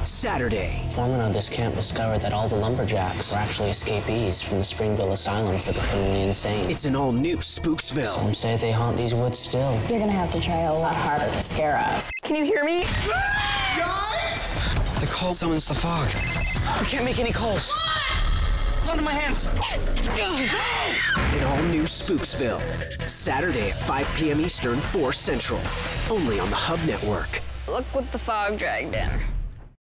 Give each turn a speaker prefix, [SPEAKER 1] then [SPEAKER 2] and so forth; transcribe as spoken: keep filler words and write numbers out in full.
[SPEAKER 1] Saturday.
[SPEAKER 2] Foreman of this camp discovered that all the lumberjacks were actually escapees from the Springville Asylum for the criminally insane.
[SPEAKER 1] It's an all-new Spooksville.
[SPEAKER 2] Some say they haunt these woods still.
[SPEAKER 3] You're gonna have to try a lot harder to scare us.
[SPEAKER 4] Can you hear me?
[SPEAKER 1] Guys!
[SPEAKER 5] The cold summons the fog. We can't make any calls. Blood in my hands.
[SPEAKER 1] An all-new Spooksville. Saturday at five p m Eastern, four Central. Only on the Hub Network.
[SPEAKER 4] Look what the fog dragged in.